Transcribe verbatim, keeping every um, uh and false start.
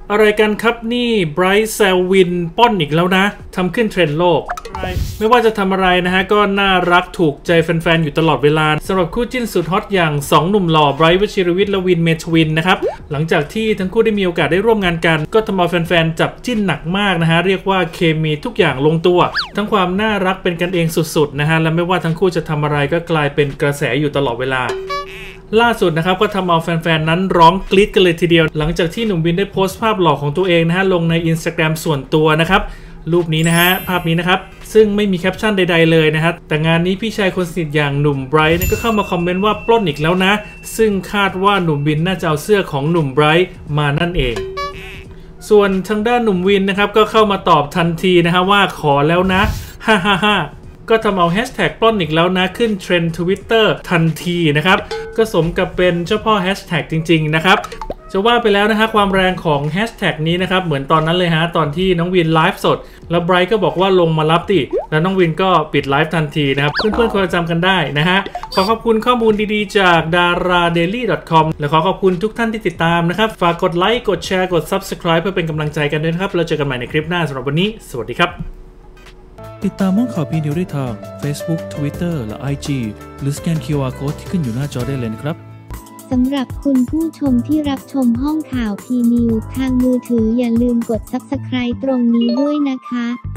อะไรกันครับนี่ไบรท์แซลวินป้อนอีกแล้วนะทำขึ้นเทรนด์โลกไม่ว่าจะทำอะไรนะฮะก็น่ารักถูกใจแฟนๆอยู่ตลอดเวลาสำหรับคู่จิ้นสุดฮอตอย่างสองหนุ่มหล่อไบรท์วชิรวิทย์และวินเมทวินนะครับหลังจากที่ทั้งคู่ได้มีโอกาสได้ร่วมงานกันก็ทำเอาแฟนๆจับจิ้นหนักมากนะฮะเรียกว่าเคมีทุกอย่างลงตัวทั้งความน่ารักเป็นกันเองสุดๆนะฮะและไม่ว่าทั้งคู่จะทำอะไรก็กลายเป็นกระแสอยู่ตลอดเวลาล่าสุดนะครับก็ทำเอาแฟนๆนั้นร้องกรี๊ดกันเลยทีเดียวหลังจากที่หนุ่มวินได้โพสต์ภาพหล่อของตัวเองนะฮะลงใน Instagram ส่วนตัวนะครับรูปนี้นะฮะภาพนี้นะครับซึ่งไม่มีแคปชั่นใดๆเลยนะฮะแต่งานนี้พี่ชายคนสนิทอย่างหนุ่มไบรท์ก็เข้ามาคอมเมนต์ว่าปล้นอีกแล้วนะซึ่งคาดว่าหนุ่มวินน่าจะเอาเสื้อของหนุ่มไบรท์มานั่นเองส่วนทางด้านหนุ่มวินนะครับก็เข้ามาตอบทันทีนะฮะว่าขอแล้วนะฮ่าฮ่าฮ่าก็ทำเอาแฮชแท็กปล้นอีกแล้วนะขึ้นเทรนด์ Twitter ทันทีนะครับก็สมกับเป็นเจ้าพ่อแฮชแท็กจริงๆนะครับจะว่าไปแล้วนะฮะความแรงของแฮชแท็กนี้นะครับเหมือนตอนนั้นเลยฮะตอนที่น้องวินไลฟ์สดแล้วไบรท์ก็บอกว่าลงมารับติแล้วน้องวินก็ปิดไลฟ์ทันทีนะครับเพื่อนๆคงจำกันได้นะฮะขอขอบคุณข้อมูลดีๆจาก ดาราเดลี่ ดอท คอม และขอขอบคุณทุกท่านที่ติดตามนะครับฝากกดไลค์กดแชร์กด ซับสไครบ์ เพื่อเป็นกำลังใจกันด้วยนะครับแล้วเจอกันใหม่ในคลิปหน้าสำหรับวันนี้สวัสดีครับติดตามห้องข่าวพีนิวได้ทาง Facebook Twitter และ ไอ จี หรือสแกน คิว อาร์ Code ที่ขึ้นอยู่หน้าจอได้เลยนะครับสำหรับคุณผู้ชมที่รับชมห้องข่าวพีนิวทางมือถืออย่าลืมกด ซับสไครบ์ ตรงนี้ด้วยนะคะ